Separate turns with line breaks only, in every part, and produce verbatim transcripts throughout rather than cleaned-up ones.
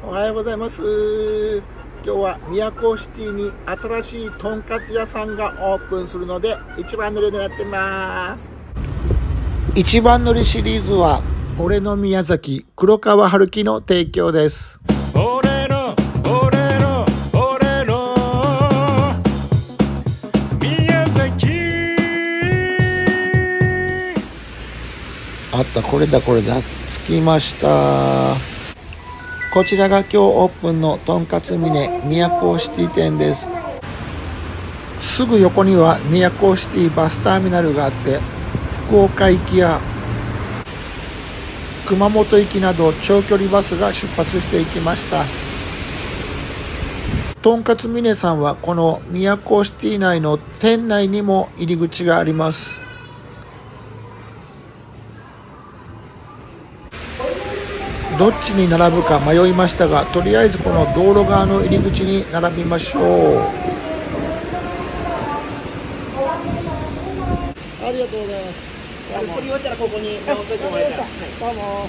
おはようございます。今日は宮古シティに新しいとんかつ屋さんがオープンするので一番乗りになってます。一番乗りシリーズは俺の宮崎黒川春樹の提供です。
俺の俺の俺の宮崎。
あった、これだこれだ、着きました。こちらが今日オープンのとんかつ峰宮古シティ店です。すぐ横には宮古シティバスターミナルがあって、福岡行きや熊本行きなど長距離バスが出発していきました。とんかつ峰さんはこの宮古シティ内の店内にも入り口があります。どっちに並ぶか迷いましたが、とりあえずこの道路側の入り口に並びましょう。ありがとうございます。
取り終わったらここに直してもらえたら。
どうも。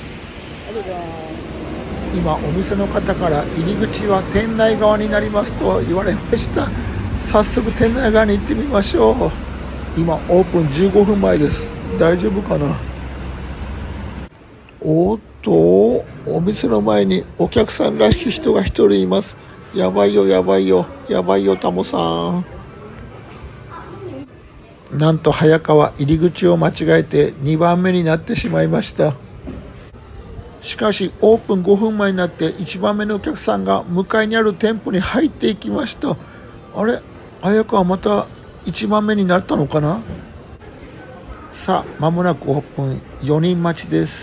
今お店の方から入り口は店内側になりますと言われました。早速店内側に行ってみましょう。今オープンじゅうごふんまえです。大丈夫かな。おっと、お店の前にお客さんらしき人が一人います。やばいよやばいよやばいよタモさん。なんと早川入り口を間違えてにばんめになってしまいました。しかしオープンごふんまえになっていちばんめのお客さんが向かいにある店舗に入っていきました。あれ、早川またいちばんめになったのかな。さあ間もなくオープン、よにん待ちです。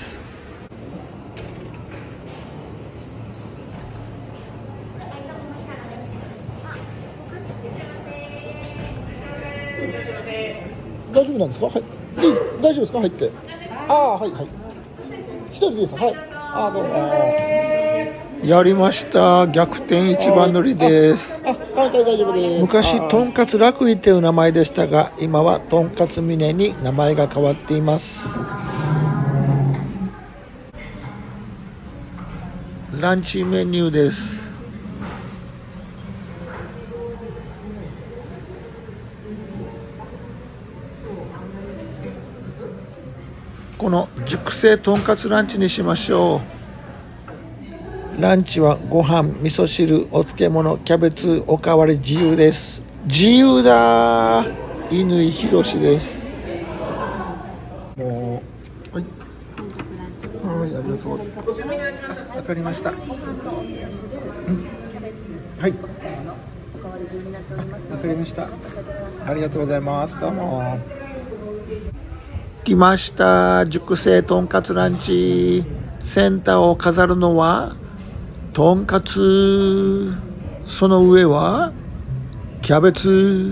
大丈夫なんですか。はい、大丈夫ですか。入って。ああ、はいはい。一人でいいです。はい。ああ、どうも。やりました。逆転一番乗りです。あ、カウンター大丈夫です。昔とんかつ楽井という名前でしたが、今はとんかつ峰に名前が変わっています。ランチメニューです。この熟成とんかつランチにしましょう。ランチはご飯、味噌汁、お漬物、キャベツおかわり自由です。自由だー。乾ひろしです。もうはい、はい、ありがとう。わかりました。うん、はい、わかりました。ありがとうございます。どうも。来ました。熟成とんかつランチ。センターを飾るのはとんかつ、その上はキャベツ、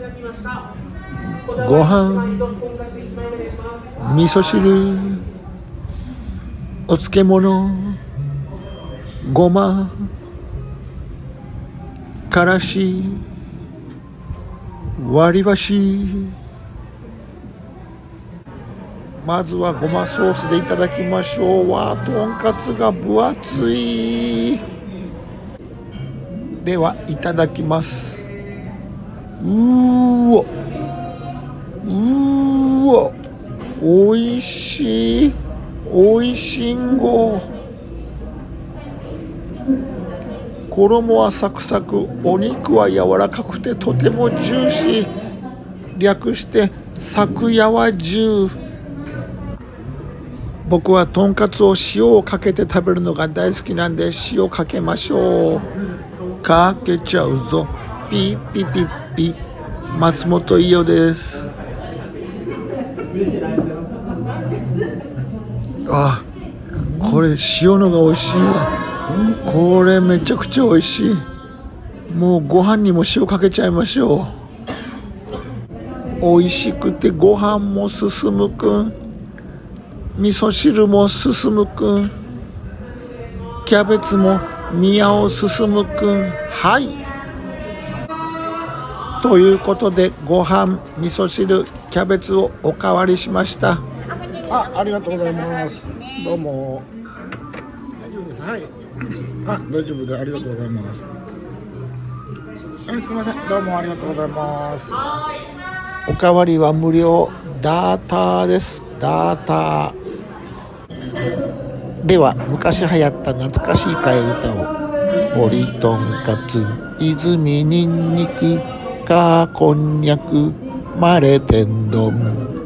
ご飯、味噌汁、お漬物、ごま、からし、割り箸。まずはごまソースでいただきましょう。わー、とんかつが分厚い。ではいただきます。うーわうーわ、おいしい、おいしんご。衣はサクサク、お肉は柔らかくてとてもジューシー。略してサクヤワジュー。僕はとんかつを塩をかけて食べるのが大好きなんで塩かけましょう。かけちゃうぞ。ピッピッピッピ。松本伊代です。あ、これ塩のが美味しいわ。これめちゃくちゃ美味しい。もうご飯にも塩かけちゃいましょう。美味しくてご飯も進むくん、味噌汁も進むくん、キャベツも宮を進むくん。はい、ということでご飯、味噌汁、キャベツをおかわりしました。あ、ありがとうございます。どうも。大丈夫です。はい。 あ、大丈夫で、ありがとうございます。はい、すみません、どうもありがとうございます。おかわりは無料、ダーターです。ダーターでは、昔流行った懐かしい替え歌を、森とんかつ、泉にんにく、かこんにゃく、まれ天丼。